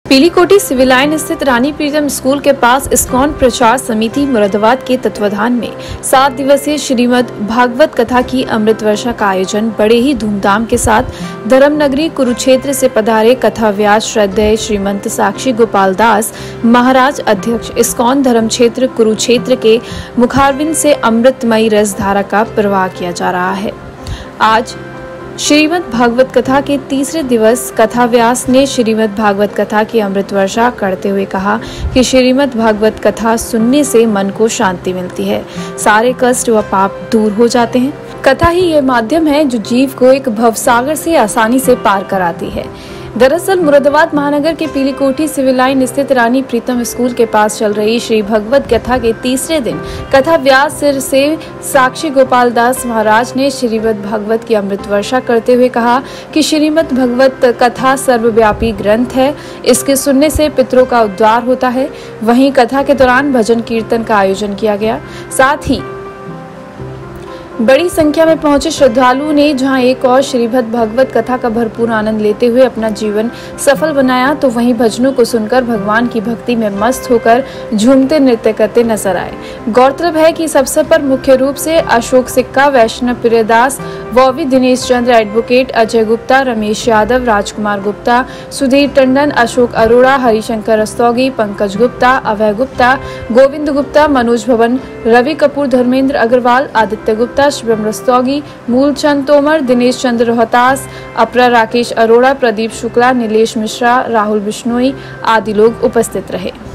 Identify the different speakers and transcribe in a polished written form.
Speaker 1: पीलीकोटी civil line स्थित रानी प्रीतम school के पास ISKCON प्रचार समिति मुरादाबाद के तत्वाधान में 7 दिवसीय श्रीमद् भागवत कथा की अमृत वर्षा का आयोजन बड़े ही धूमधाम के साथ धर्मनगरी कुरुक्षेत्र से पधारे कथा व्यास श्रद्धेय श्रीमंत साक्षी गोपाल दास महाराज अध्यक्ष इस्कॉन धर्म क्षेत्र कुरुक्षेत्र के मुखारविंद से अमृतमयी रस धारा का प्रवाह किया जा रहा है। आज श्रीमद् भागवत कथा के तीसरे दिवस कथा व्यास ने श्रीमद् भागवत कथा की अमृत वर्षा करते हुए कहा कि श्रीमद् भागवत कथा सुनने से मन को शांति मिलती है, सारे कष्ट व पाप दूर हो जाते हैं। कथा ही यह माध्यम है जो जीव को एक भवसागर से आसानी से पार कराती है। दरअसल मुरादाबाद महानगर के पीलीकोटी सिविल लाइन स्थित रानी प्रीतम स्कूल के पास चल रही श्री भगवत कथा के तीसरे दिन कथा व्यास सिर से साक्षी गोपाल दास महाराज ने श्रीमद् भागवत की अमृत वर्षा करते हुए कहा कि श्रीमद् भागवत कथा सर्वव्यापी ग्रंथ है। इसके सुनने से पितरों का उद्धार होता है। वहीं कथा के दौरान भजन कीर्तन का आयोजन किया गया। साथ ही बड़ी संख्या में पहुंचे श्रद्धालुओं ने जहां एक और श्रीमद् भागवत कथा का भरपूर आनंद लेते हुए अपना जीवन सफल बनाया, तो वहीं भजनों को सुनकर भगवान की भक्ति में मस्त होकर झूमते नृत्य करते नजर आए। गौरतलब है कि इस अवसर पर मुख्य रूप से अशोक सिक्का, वैष्णव प्रियदास, वॉवी दिनेश चंद्र, एडवोकेट अजय गुप्ता, रमेश यादव, राजकुमार गुप्ता, सुधीर टंडन, अशोक अरोड़ा, हरिशंकर रस्तोगी, पंकज गुप्ता, अभय गुप्ता, गोविंद गुप्ता, मनोज भवन, रवि कपूर, धर्मेंद्र अग्रवाल, आदित्य गुप्ता, शिवम रस्तोगी, मूलचंद तोमर, दिनेश चंद्र रोहतास, अपरा राकेश अरोड़ा, प्रदीप शुक्ला, नीलेश मिश्रा, राहुल बिश्नोई आदि लोग उपस्थित रहे।